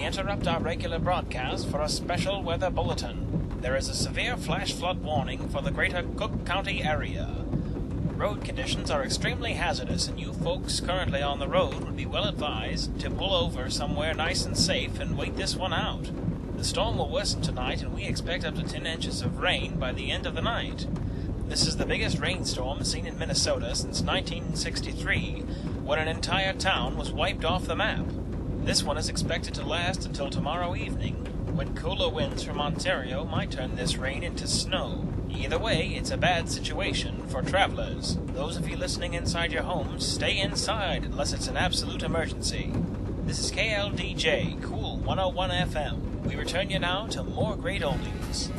interrupt our regular broadcast for a special weather bulletin. There is a severe flash flood warning for the greater Cook County area. Road conditions are extremely hazardous, and you folks currently on the road would be well advised to pull over somewhere nice and safe and wait this one out. The storm will worsen tonight, and we expect up to 10 inches of rain by the end of the night. This is the biggest rainstorm seen in Minnesota since 1963, when an entire town was wiped off the map. This one is expected to last until tomorrow evening, when cooler winds from Ontario might turn this rain into snow. Either way, it's a bad situation for travelers. Those of you listening inside your homes, stay inside unless it's an absolute emergency. This is KLDJ, Cool 101 FM. We return you now to more great oldies.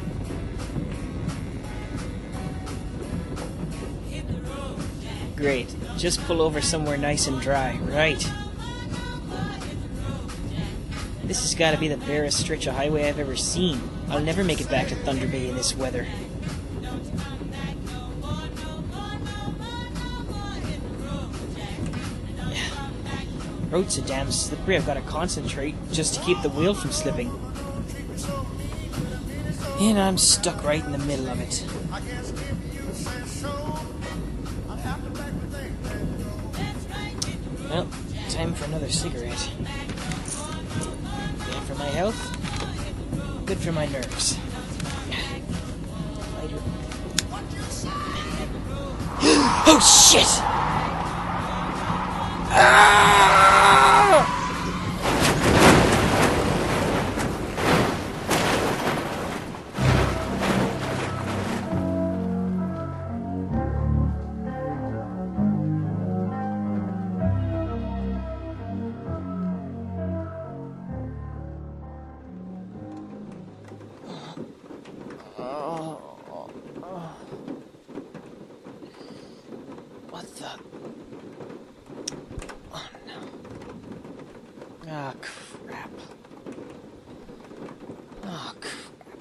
Great. Just pull over somewhere nice and dry. Right. This has got to be the barest stretch of highway I've ever seen. I'll never make it back to Thunder Bay in this weather. Road's so damn slippery, I've got to concentrate just to keep the wheel from slipping. And I'm stuck right in the middle of it. Well, time for another cigarette. Bad for my health, good for my nerves. Lighter. Oh shit! Ah! What the? Oh no. Ah, crap. Oh, crap.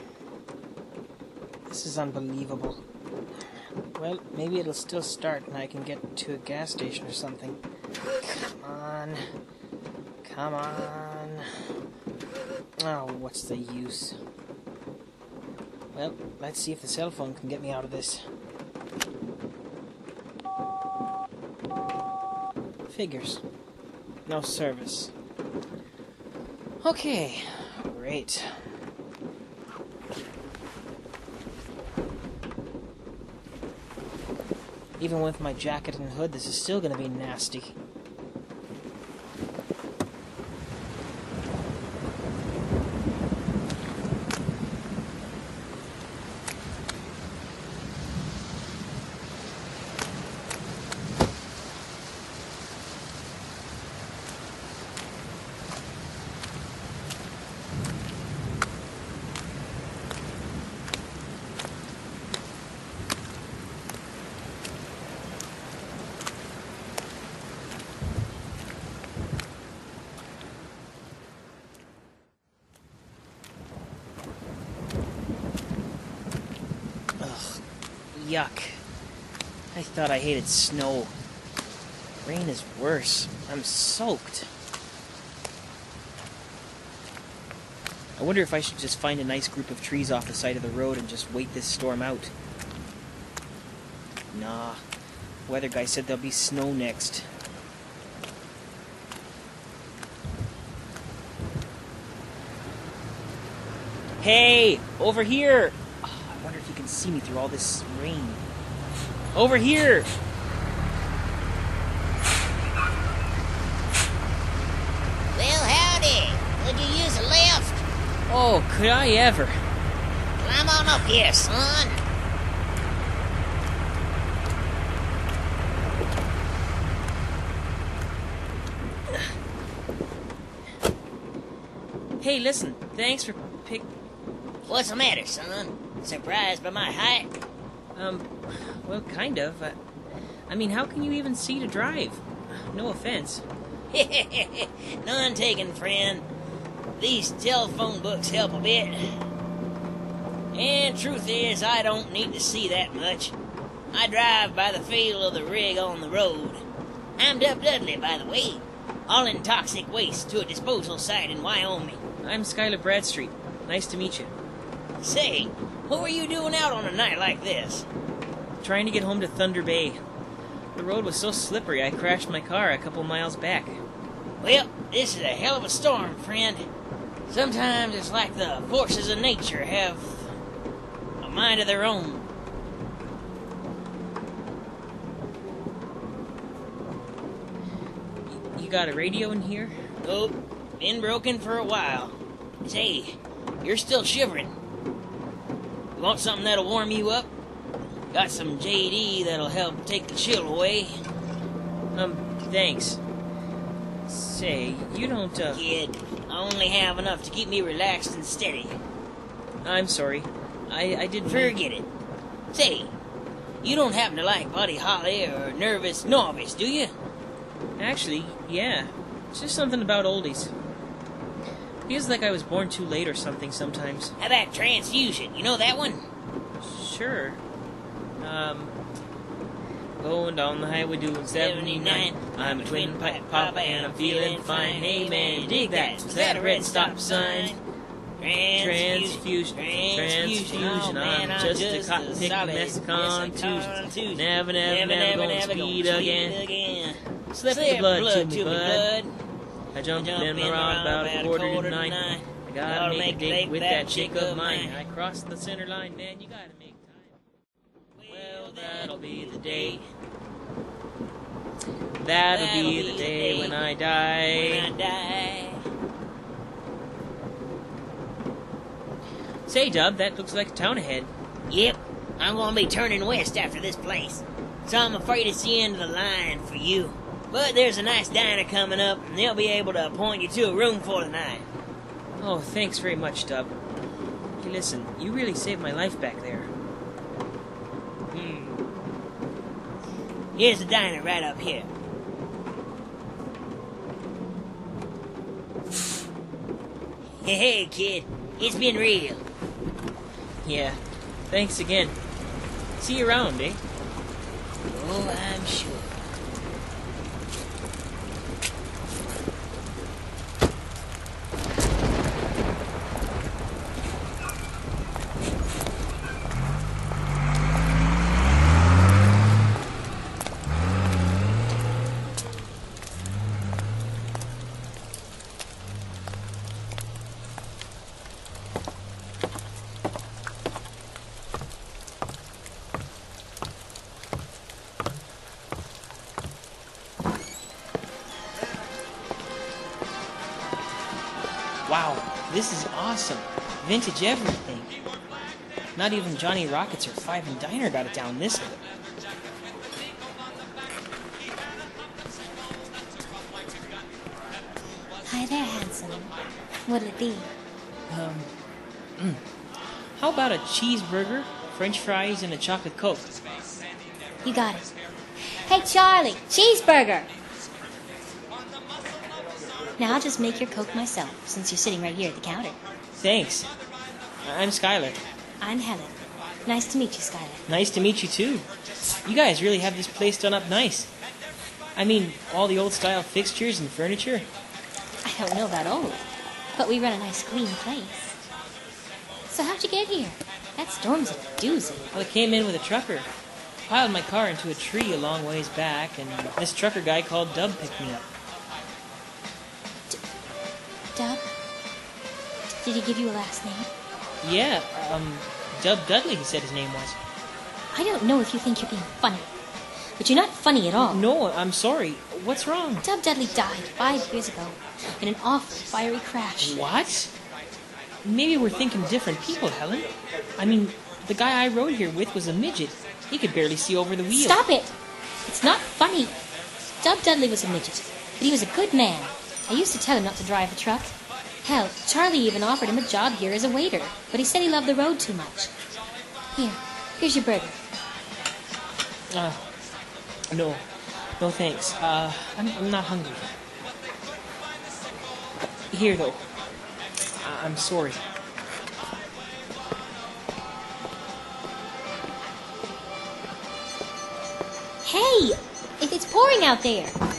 This is unbelievable. Well, maybe it'll still start and I can get to a gas station or something. Come on. Come on. Oh, what's the use? Well, let's see if the cell phone can get me out of this. Figures. No service. Okay, great. Even with my jacket and hood, this is still gonna be nasty. Yuck. I thought I hated snow. Rain is worse. I'm soaked. I wonder if I should just find a nice group of trees off the side of the road and just wait this storm out. Nah. Weather guy said there'll be snow next. Hey! Over here! I wonder if you can see me through all this rain. Over here! Well, howdy. Could you use a lift? Oh, could I ever? Climb on up here, son. Hey, listen. Thanks for What's the matter, son? Surprised by my height? Well, kind of. I mean, how can you even see to drive? No offense. None taken, friend. These telephone books help a bit. And truth is, I don't need to see that much. I drive by the feel of the rig on the road. I'm Dub Dudley, by the way. hauling toxic waste to a disposal site in Wyoming. I'm Skylar Bradstreet. Nice to meet you. Say, what were you doing out on a night like this? Trying to get home to Thunder Bay. The road was so slippery I crashed my car a couple miles back. Well, this is a hell of a storm, friend. Sometimes it's like the forces of nature have a mind of their own. You got a radio in here? Oh, been broken for a while. Say, you're still shivering. You want something that'll warm you up? Got some JD that'll help take the chill away. Thanks. Say, you don't, Kid, I only have enough to keep me relaxed and steady. I'm sorry. I didn't... Forget it. Say, you don't happen to like Buddy Holly or Nervous Norvis, do you? Actually, yeah. It's just something about oldies. Feels like I was born too late or something sometimes. How about Transfusion? You know that one? Sure. Going down the highway doing 79. I'm a twin pipe papa and I'm feeling fine. Hey man, dig that. Is that a red stop sign? Transfusion. Oh, man, I'm just a cotton pick mess contused. Never gonna speed again. Slip the blood to me, bud. I jumped in my rod about a quarter to 9. I gotta make a date with that chick of mine. I crossed the center line, man, you gotta make time. Well, that'll be the day. That'll be the day when I die. Say, Dub, that looks like a town ahead. Yep, I'm gonna be turning west after this place. So I'm afraid it's the end of the line for you. But there's a nice diner coming up, and they'll be able to appoint you to a room for the night. Oh, thanks very much, Dub. Hey, listen, you really saved my life back there. Here's the diner right up here. Hey, kid, it's been real. Yeah, thanks again. See you around, eh? Oh, I'm sure. Wow, this is awesome. Vintage everything. Not even Johnny Rockets or Five and Diner got it down this good. Hi there, handsome. What'll it be? How about a cheeseburger, French fries, and a chocolate Coke? You got it. Hey, Charlie, cheeseburger! Now I'll just make your Coke myself, since you're sitting right here at the counter. Thanks. I'm Skylar. I'm Helen. Nice to meet you, Skylar. Nice to meet you, too. You guys really have this place done up nice. I mean, all the old-style fixtures and furniture. I don't know about old, but we run a nice, clean place. So how'd you get here? That storm's a doozy. Well, I came in with a trucker. Piled my car into a tree a long ways back, and this trucker guy called Dub picked me up. Dub? Did he give you a last name? Yeah, Dub Dudley, he said his name was. I don't know if you think you're being funny, but you're not funny at all. No, I'm sorry. What's wrong? Dub Dudley died 5 years ago in an awful fiery crash. What? Maybe we're thinking different people, Helen. I mean, the guy I rode here with was a midget. He could barely see over the wheel. Stop it! It's not funny. Dub Dudley was a midget, but he was a good man. I used to tell him not to drive the truck. Hell, Charlie even offered him a job here as a waiter, but he said he loved the road too much. Here's your burger. No thanks. I'm not hungry. Here, though. I'm sorry. Hey! It's pouring out there.